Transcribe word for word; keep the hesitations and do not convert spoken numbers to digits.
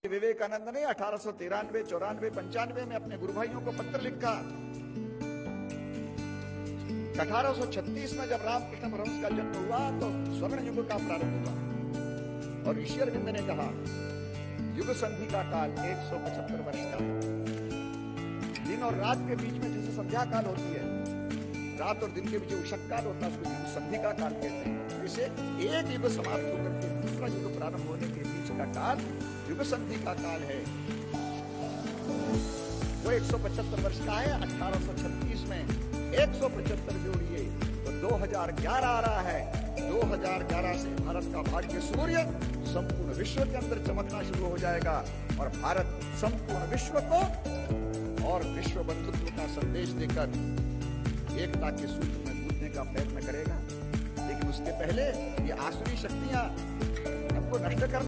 विवेकानंद ने अठारह सौ तिरानवे चौरानवे पंचानवे में अपने गुरु भाइयों को पत्र लिखा। अठारह सौ छत्तीस में जब रामकृष्ण परमहंस का जन्म हुआ तो स्वर्ण युग का प्रारंभ हुआ और ऋषि अरविंद ने कहा युग संधि का काल एक सौ पचहत्तर वर्ष का है। दिन और रात के बीच में जैसे संध्या काल होती है, रात और दिन के बीच उषक काल होता है, उसको युग संधि का काल कहते हैं। इसे एक युग समाप्त होकर के दूसरा युग प्रारंभ होने के बीच का काल युग संधि का काल है। वो एक सौ पचहत्तर वर्ष का है। अठारह सौ छत्तीस में एक सौ पचहत्तर जोड़िए तो दो हज़ार ग्यारह आ रहा है। दो हज़ार ग्यारह से भारत का भाग्य सूर्य संपूर्ण विश्व के अंदर चमकना शुरू हो जाएगा और भारत संपूर्ण विश्व को और विश्व बंधुत्व का संदेश देकर एकता के सूत्र में कूदने का प्रयत्न करेगा। लेकिन उसके पहले ये आसुरी शक्तियां हमको नष्ट कर